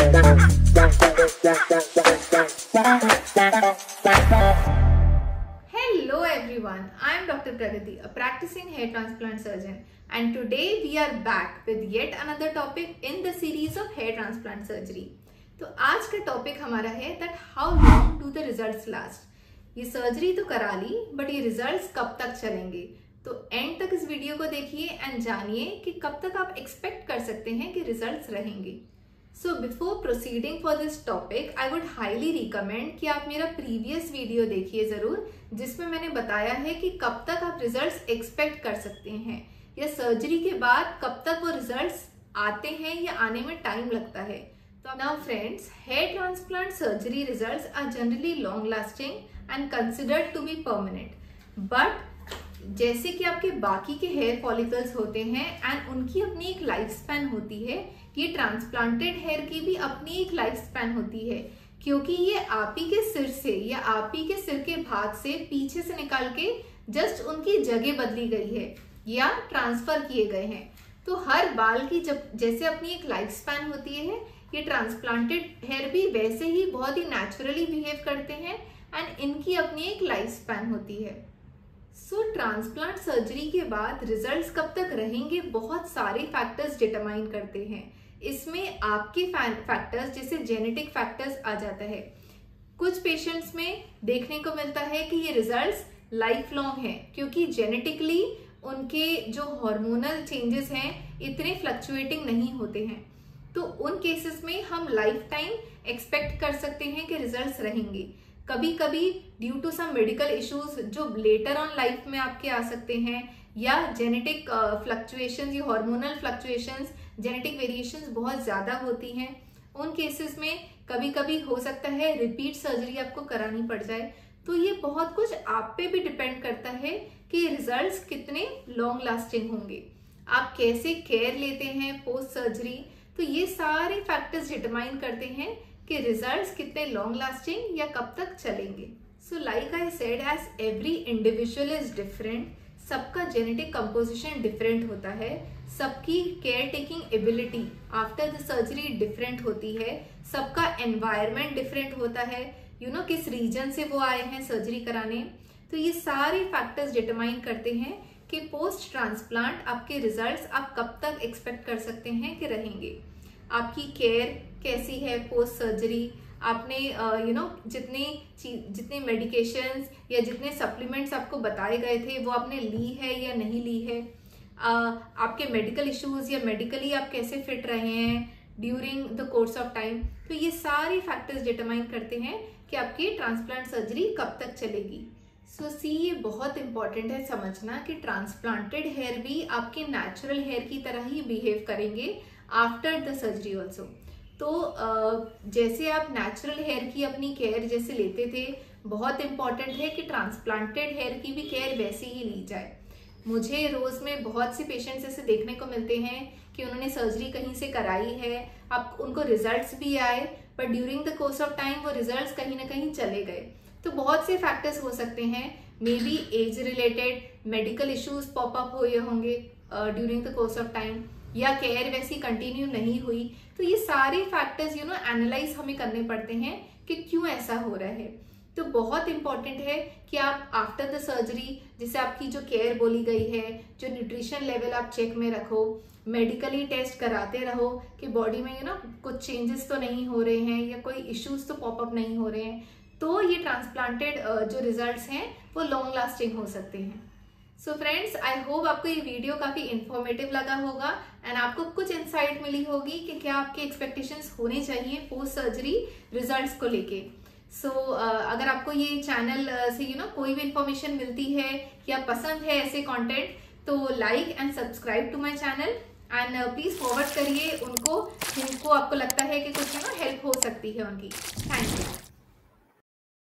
Hello everyone, I am Dr. Pragati, a practicing hair transplant surgeon, and today we are back with yet another topic in the series of hair transplant surgery. तो आज का topic हमारा है that how long do the results last. ये surgery तो करा ली but ये results कब तक चलेंगे, तो एंड तक इस वीडियो को देखिए एंड जानिए कि कब तक आप एक्सपेक्ट कर सकते हैं कि रिजल्ट्स रहेंगे. So before proceeding for this topic I would highly recommend कि आप मेरा प्रीवियस वीडियो देखिए जरूर, जिसमें मैंने बताया है कि कब तक आप रिजल्ट्स एक्सपेक्ट कर सकते हैं या सर्जरी के बाद कब तक वो रिजल्ट्स आते हैं या आने में टाइम लगता है. तो now friends, hair transplant surgery results are generally long lasting and considered to be permanent, but जैसे कि आपके बाकी के हेयर फॉलिकल्स होते हैं एंड उनकी अपनी एक लाइफ स्पैन होती है, ये ट्रांसप्लांटेड हेयर की भी अपनी एक लाइफ स्पैन होती है, क्योंकि ये आप ही के सिर से या आप ही के सिर के भाग से पीछे से निकाल के जस्ट उनकी जगह बदली गई है या ट्रांसफर किए गए हैं. तो हर बाल की जब जैसे अपनी एक लाइफ स्पैन होती है, ये ट्रांसप्लांटेड हेयर भी वैसे ही बहुत ही नेचुरली बिहेव करते हैं एंड इनकी अपनी एक लाइफ स्पैन होती है. सो ट्रांसप्लांट सर्जरी के बाद रिजल्ट्स कब तक रहेंगे बहुत सारे फैक्टर्स डिटरमाइन करते हैं. इसमें आपके फैक्टर्स जैसे जेनेटिक फैक्टर्स आ जाता है. कुछ पेशेंट्स में देखने को मिलता है कि ये रिजल्ट्स लाइफ लॉन्ग है, क्योंकि जेनेटिकली उनके जो हार्मोनल चेंजेस हैं इतने फ्लक्चुएटिंग नहीं होते हैं. तो उन केसेस में हम लाइफ टाइम एक्सपेक्ट कर सकते हैं कि रिजल्ट्स रहेंगे. कभी कभी due to some medical issues जो लेटर ऑन लाइफ में आपके आ सकते हैं, या जेनेटिक फ्लक्चुएशंस या हार्मोनल फ्लक्चुएशंस, जेनेटिक वेरिएशंस बहुत ज्यादा होती हैं, उन केसेस में कभी कभी हो सकता है रिपीट सर्जरी आपको करानी पड़ जाए. तो ये बहुत कुछ आप पे भी डिपेंड करता है कि रिजल्ट्स कितने लॉन्ग लास्टिंग होंगे, आप कैसे केयर लेते हैं पोस्ट सर्जरी. तो ये सारे फैक्टर्स डिटरमाइन करते हैं कि रिजल्ट्स कितने लॉन्ग लास्टिंग या कब तक चलेंगे. So like I said, as every individual is different, सबका जेनेटिक कंपोजिशन डिफरेंट होता है, सबकी care taking ability after the surgery different होती है, सबका एनवायरनमेंट डिफरेंट होता है, यू नो किस रीजन से वो आए हैं सर्जरी कराने. तो ये सारे फैक्टर्स डिटरमाइन करते हैं कि पोस्ट ट्रांसप्लांट आपके रिजल्ट्स आप कब तक एक्सपेक्ट कर सकते हैं कि रहेंगे. आपकी केयर कैसी है पोस्ट सर्जरी, आपने जितने मेडिकेशंस या जितने सप्लीमेंट्स आपको बताए गए थे वो आपने ली है या नहीं ली है, आपके मेडिकल इश्यूज या मेडिकली आप कैसे फिट रहे हैं during the course of time. तो ये सारे फैक्टर्स डिटरमाइन करते हैं कि आपकी ट्रांसप्लांट सर्जरी कब तक चलेगी. ये बहुत इंपॉर्टेंट है समझना कि ट्रांसप्लांटेड हेयर भी आपके नेचुरल हेयर की तरह ही बिहेव करेंगे आफ्टर द सर्जरी ऑल्सो. तो जैसे आप नेचुरल हेयर की अपनी केयर जैसे लेते थे, बहुत इंपॉर्टेंट है कि ट्रांसप्लांटेड हेयर की भी केयर वैसे ही ली जाए. मुझे रोज में बहुत से पेशेंट्स ऐसे देखने को मिलते हैं कि उन्होंने सर्जरी कहीं से कराई है, अब उनको रिजल्ट्स भी आए, but during the course of time वो रिजल्ट्स कहीं ना कहीं चले गए. तो बहुत से फैक्टर्स हो सकते हैं, may be age related medical issues pop up हुए होंगे during the course of time, या केयर वैसी कंटिन्यू नहीं हुई. तो ये सारे फैक्टर्स एनालाइज हमें करने पड़ते हैं कि क्यों ऐसा हो रहा है. तो बहुत इंपॉर्टेंट है कि आप आफ्टर द सर्जरी जैसे आपकी जो केयर बोली गई है, जो न्यूट्रिशन लेवल आप चेक में रखो, मेडिकली टेस्ट कराते रहो कि बॉडी में कुछ चेंजेस तो नहीं हो रहे हैं या कोई इश्यूज तो पॉपअप नहीं हो रहे हैं. तो ये ट्रांसप्लांटेड जो रिजल्ट्स हैं वो लॉन्ग लास्टिंग हो सकते हैं. सो फ्रेंड्स, आई होप आपको ये वीडियो काफी इंफॉर्मेटिव लगा होगा एंड आपको कुछ इंसाइट मिली होगी कि क्या आपके एक्सपेक्टेशंस होने चाहिए पोस्ट सर्जरी रिजल्ट्स को लेके. अगर आपको ये चैनल से कोई भी इंफॉर्मेशन मिलती है या पसंद है ऐसे कंटेंट, तो like and subscribe to my channel and please forward करिए उनको जिनको आपको लगता है कि कुछ हेल्प हो सकती है उनकी. Thank you.